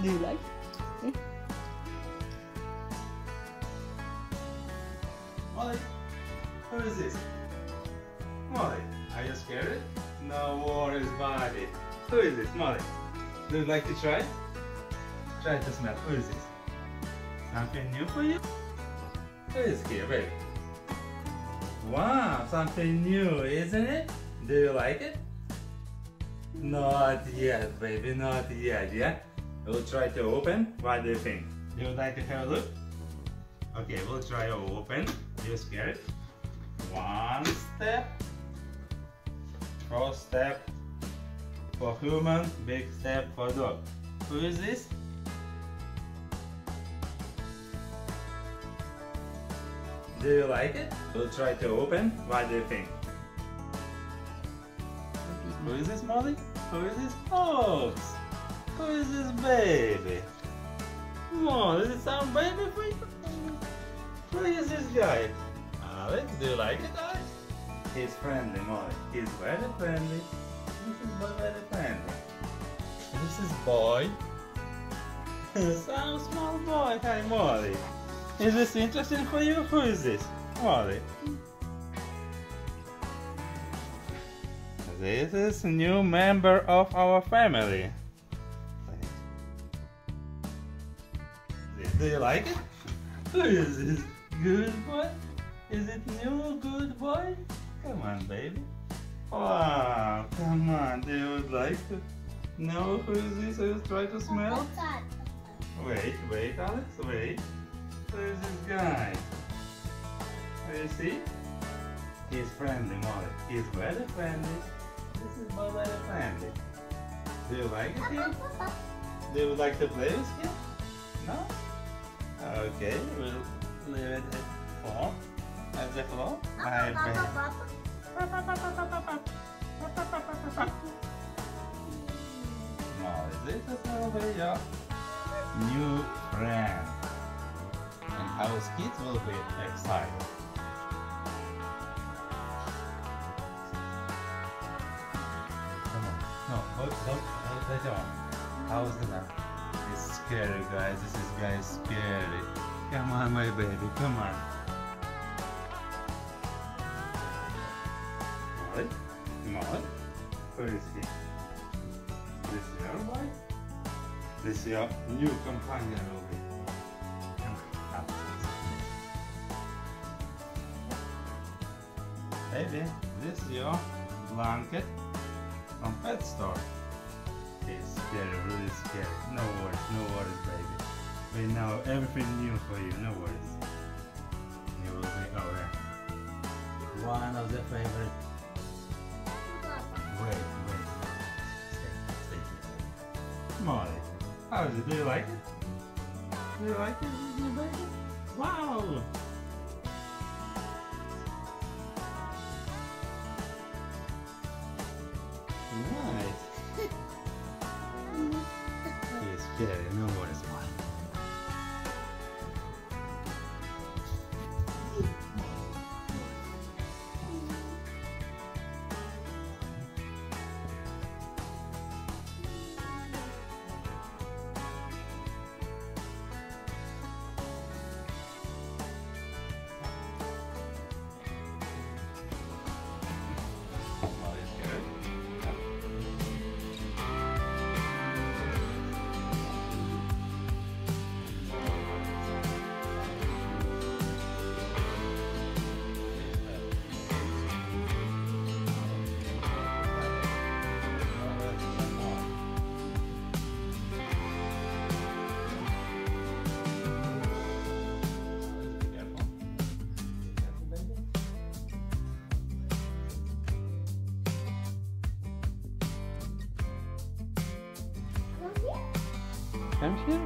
Do you like? Molly, who is this? Molly, are you scared? No worries, buddy. Who is this, Molly? Do you like to try? Try to smell. Who is this? Something new for you? Who is here, baby? Wow, something new, isn't it? Do you like it? Not yet, baby, not yet, yeah? We'll try to open. What do you think? You would like to have a look? Okay, we'll try to open. You scared? One step. First step for human, big step for dog. Who is this? Do you like it? We'll try to open. What do you think? Who is this, Molly? Who is this? Ox. Who is this baby? Molly, is it some baby for you? Who is this guy? Alex, do you like it, Alex? He's friendly, Molly. He's very friendly. This is boy very friendly. This is boy. Some small boy. Hi, Molly. Is this interesting for you? Who is this? Molly. This is a new member of our family. Do you like it? Who is this? Good boy? Is it new good boy? Come on, baby. Wow, come on. Do you like to know who is this? I'll try to smell. Wait, Alex, wait. Who is this guy? Do you see? He's friendly, Molly. He's very friendly. This is very friendly. Do you like it here? Do you like to play with him? No? Okay, we'll leave it at floor. At the floor. Bye, Molly, this is over your new friend. And our kids will be excited. Come on. No, don't let on. How's the now? It's scary, guys. This guy is scary. Come on, my baby. Come on. Molly? Molly? Who is he? This is your boy? This is your new companion over here. Baby, this is your blanket from pet store. It's scary, really scary. No worries, baby. We know everything new for you, no worries. You will be our one of the favorite. Wait. Stay. Molly, how is it? Do you like it? Do you like it, baby? Wow! Nice. He's scary, no worries, Molly. Come here.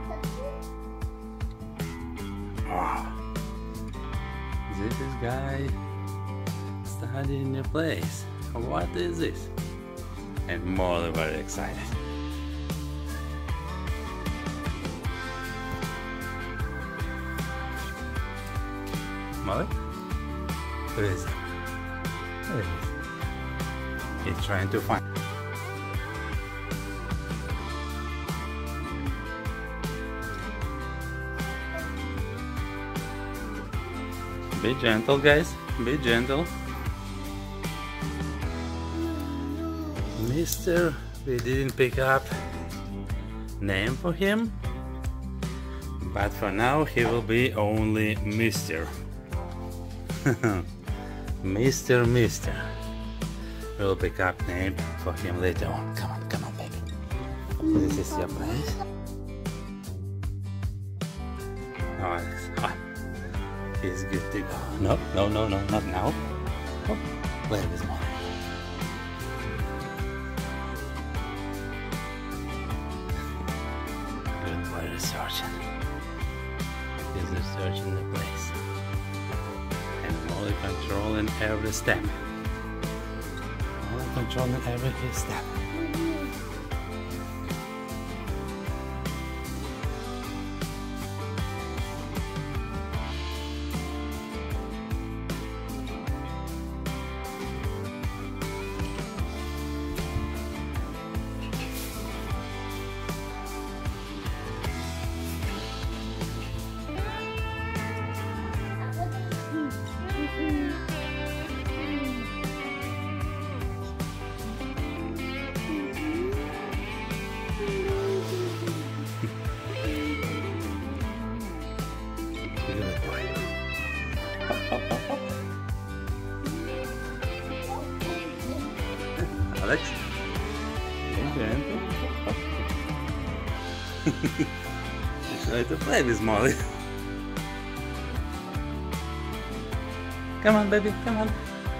Wow. This is guy studying the place. What is this? And Molly very excited. Molly? Who is it? Who is it? He's trying to find. Be gentle, guys. Be gentle. Mister, we didn't pick up name for him, but for now he will be only Mister. Mister. We'll pick up name for him later on. Come on, baby. This is your place. Oh, he's good to go. No, not now. Oh, play this more. Good boy, researching. He's researching the place. And Molly controlling every step. Molly controlling every step. Alex? She's ready to play with Molly. Come on, baby, come on.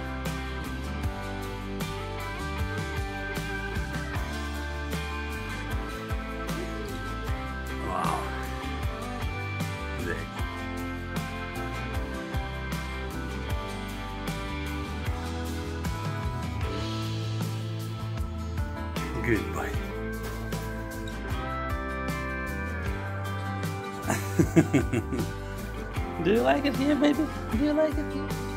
Wow. There. Good boy. Do you like it here, baby? Do you like it here?